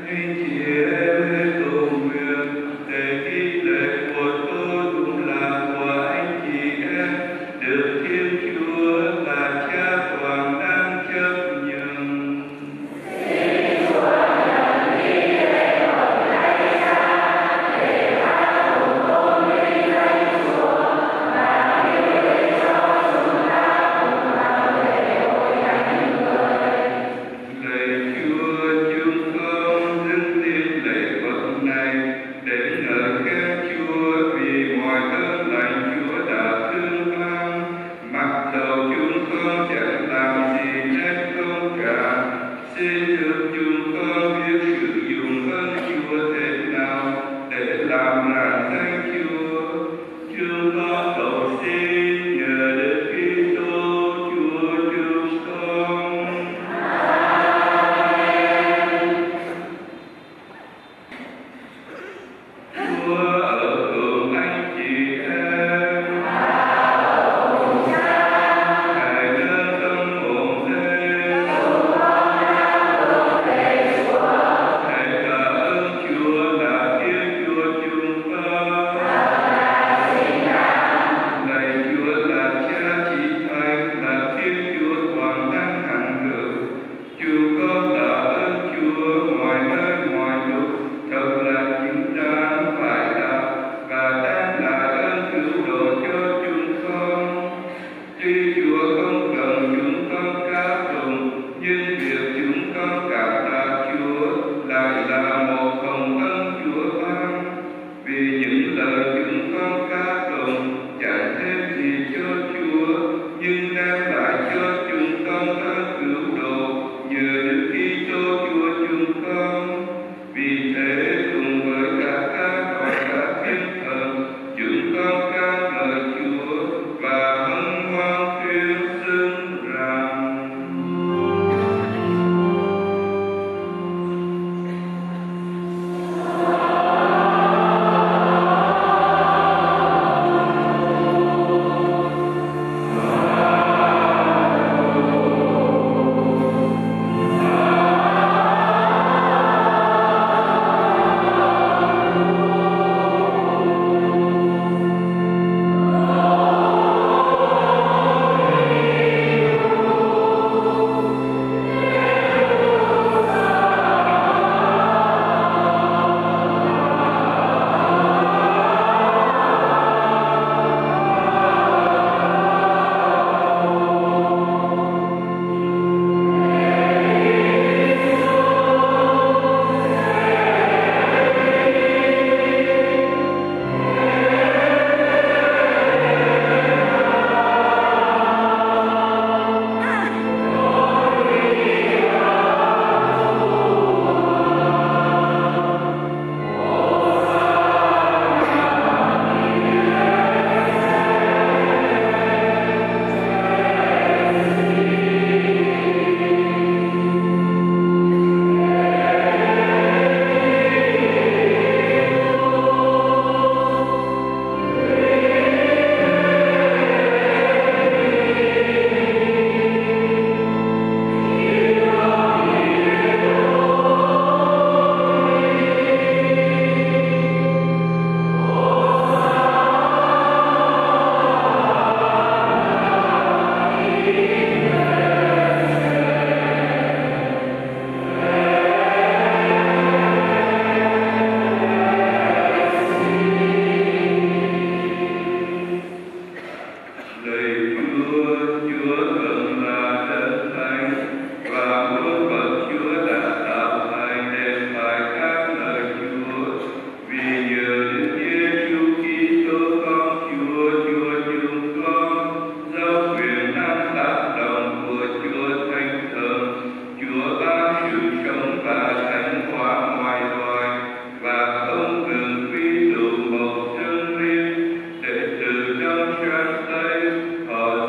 Hãy subscribe cho kênh Ghiền Mì Gõ để không bỏ lỡ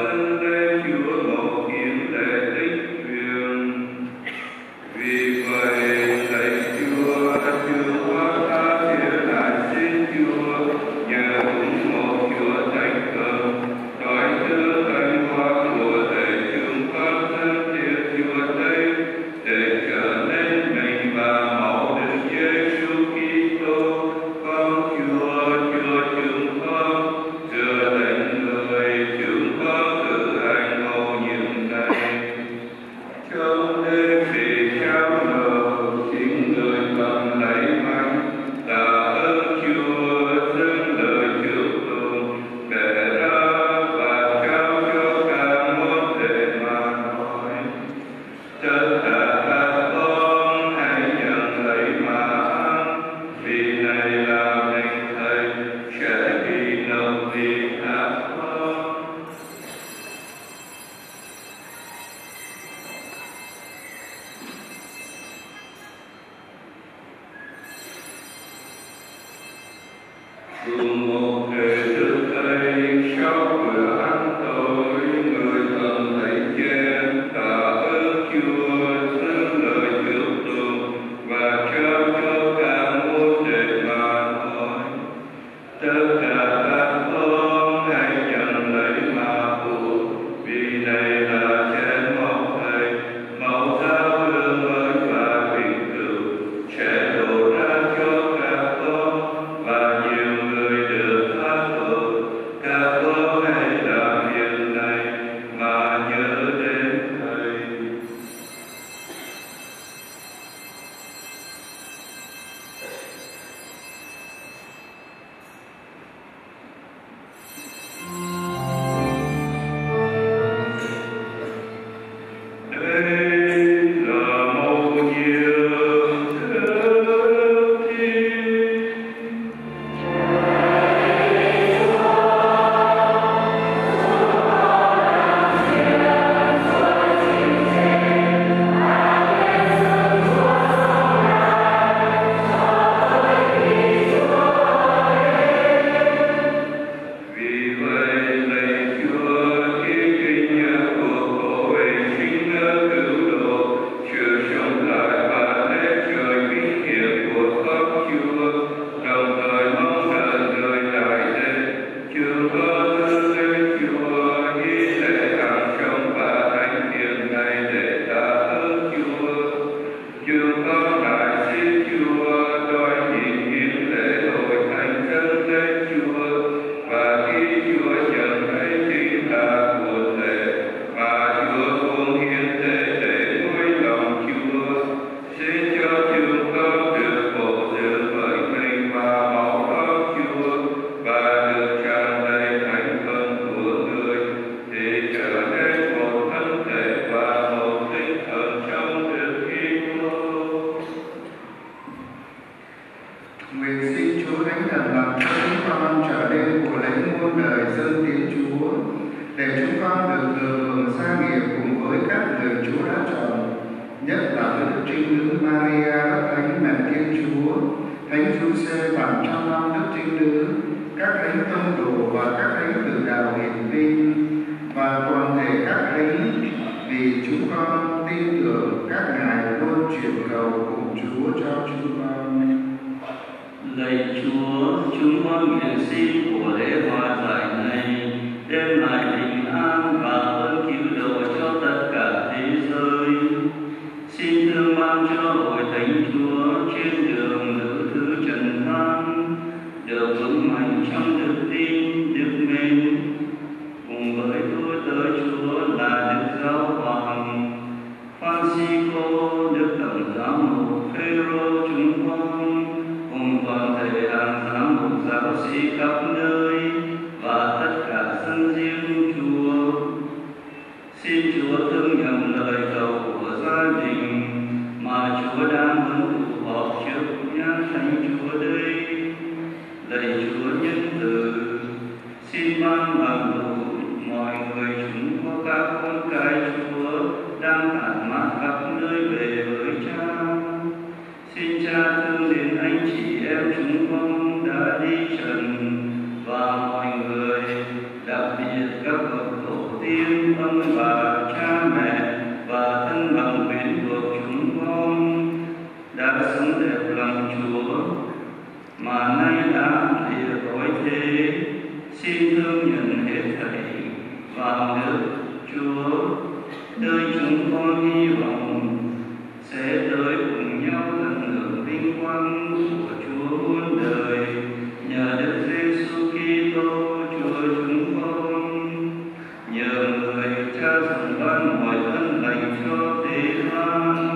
cùng một thể thức ấy sau bữa ăn tối, người thầm thấy chén tạ ơn Chúa xưng lời chúc tụng và trao cho cả môn đệ mà nói: tất cả các con hãy nhận lấy mà uống, vì này là chén máu Thầy, máu giao hương mới và vĩnh cửu, sẽ đổ ra cho các con và nhiều người được tha tội. Các con hãy làm việc này mà nhớ đến Thầy. Đây là mầu nhiệm thức Thiên. Vì vậy lạy Chúa, khi kinh nhớ của Cô ấy sinh cứu độ, chữa sống lại và lễ trời vinh hiển của Pháp Chúa, đồng thời mong đợi người lại đến. Chúng con dâng lên Chúa nghi lễ hàng sống và thánh hiền này để tạ ơn Chúa. Chúng con lại xin Chúa đón nhìn hiến lễ hội thánh dâng lên Chúa, và khi Chúa nhận thấy chính là của lễ mà Chúa cũng hiến tế để vui lòng Chúa, xin cho chúng con được bộ dự bởi mình và máu đó Chúa, và được tràn đầy thánh phần của người, thì trở nên một thân thể và một tinh thần trong Đức Kitô. Nguyện xin Chúa Thánh Thần làm cho chúng con trở nên của lãnh muôn đời dân tiến Chúa, để chúng con được thừa hưởng gia nghiệp cùng với các người Chúa đã chọn, nhất là với Đức Trinh Nữ Maria Đấng Thánh Mẹ Thiên Chúa, Thánh Giuse 700 Đức Trinh Nữ, các thánh tông đồ và các thánh tử đạo hiển vinh, và toàn thể các thánh, vì chúng con tin tưởng các ngài luôn chuyển cầu cùng Chúa cho chúng con. Lạy Chúa, chúng con nguyện xin của lễ hòa giải này đem lại bình an và ơn cứu độ cho tất cả thế giới. Xin thương ban cho hội thánh Chúa trên đường lữ thứ trần gian được vững mạnh trong đức tin, đức mến, cùng với tôi tớ Chúa là Đức Giáo Hoàng Francisco, Đức Tổng Giám mục Phêrô chúng con, cùng toàn thể hàng giám mục giáo sĩ khắp nơi và tất cả dân riêng Chúa. Xin Chúa thương nhầm lời cầu của gia đình mà Chúa đang huấn tụ họp trước nhan thánh Chúa đây. Lạy Chúa nhân từ, xin ban bằng đủ mọi người chúng có các con cái Chúa đang tản mát khắp nơi về với Cha. Xin Cha thương đến anh chị em chúng con đã đi trần, và mọi người, đặc biệt các bậc tổ tiên, ông bà, cha mẹ và thân bằng quyến thuộc chúng con đã sống đẹp lòng Chúa mà nay đã lìa cõi thế. Xin thương nhận hết thảy vào nước Chúa, nơi chúng con hy vọng sẽ tới cùng nhau tận hưởng vinh quang của Chúa muôn đời, nhờ Đức Giêsu Kitô Chúa chúng con. Nhờ người Cha dòng ban mọi ân lành cho thế gian.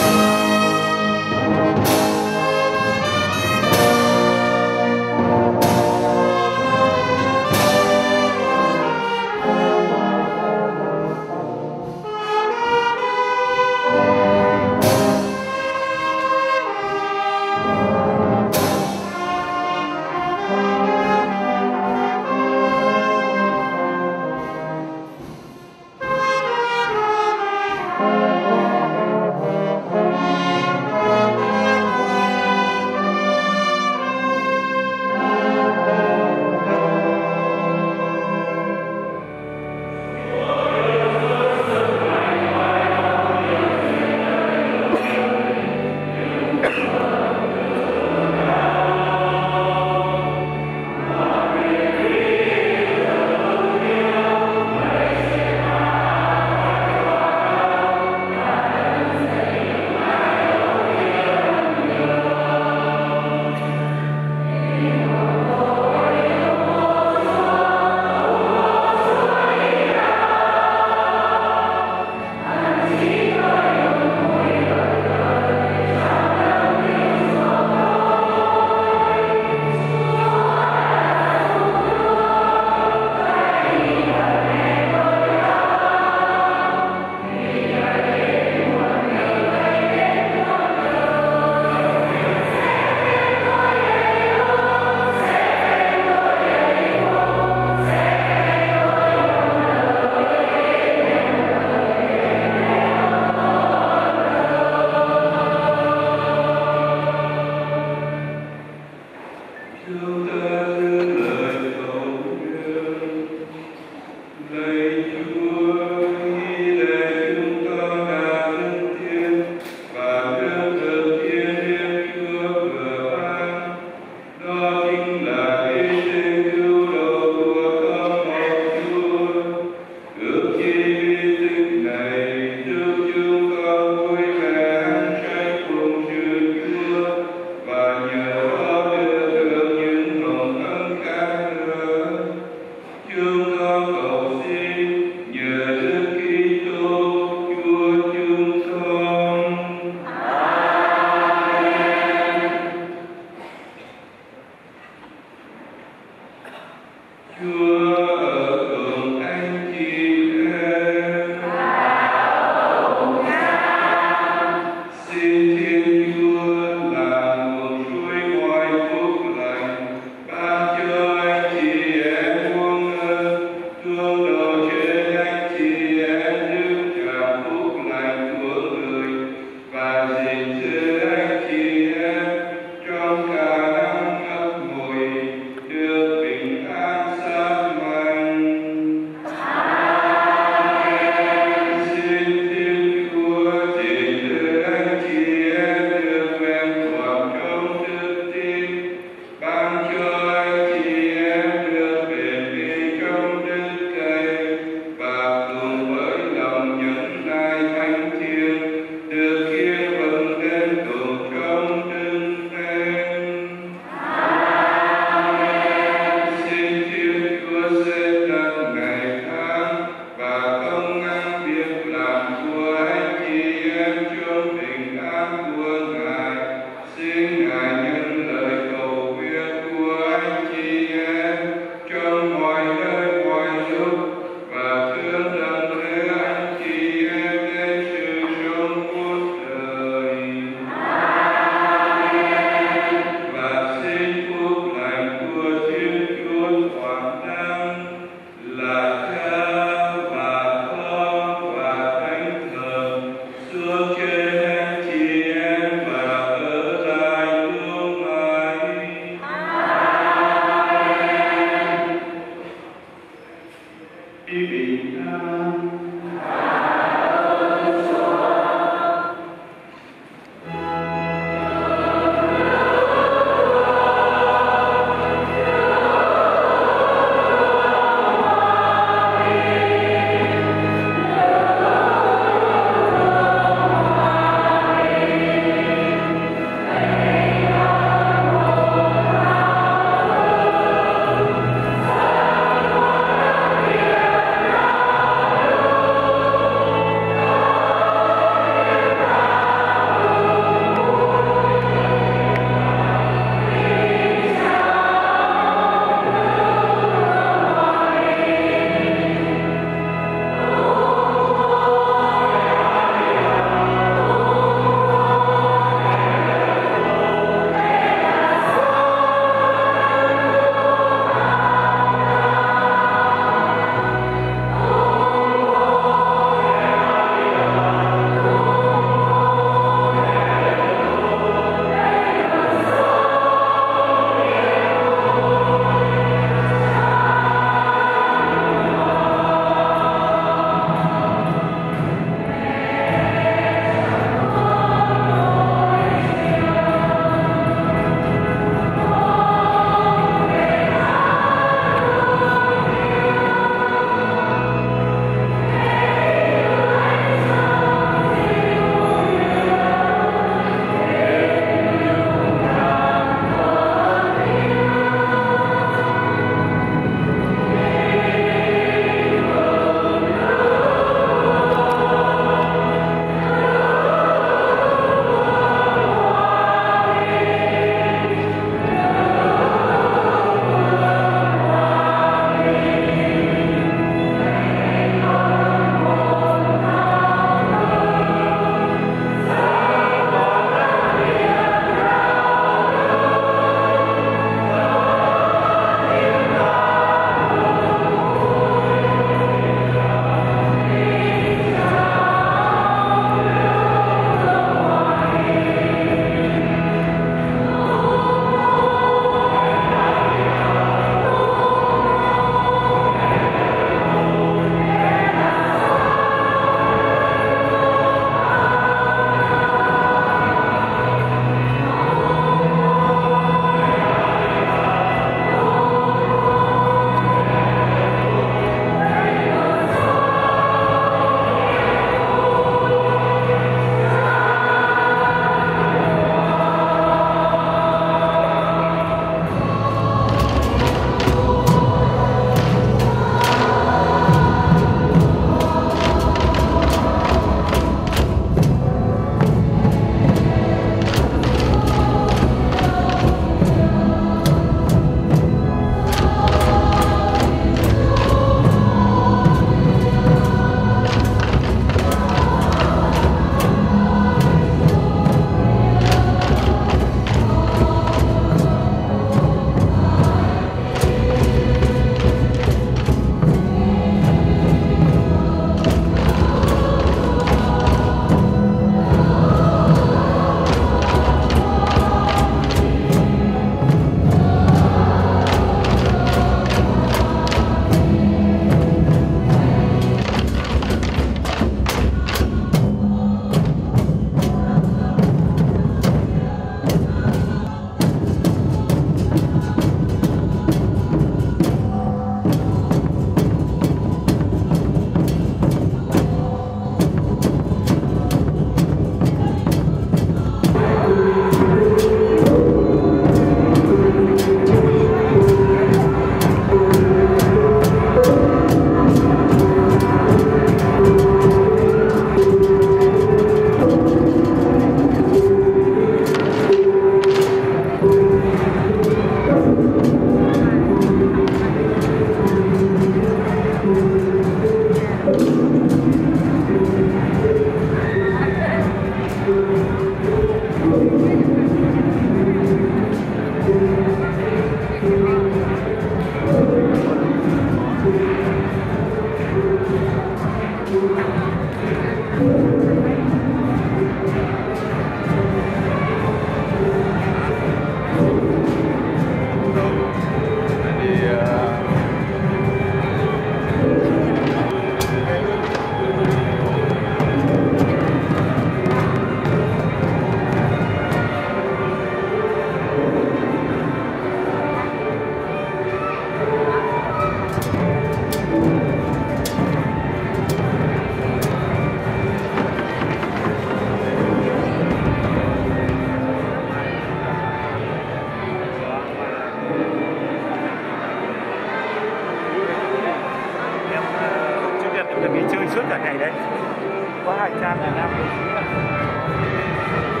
Việt Nam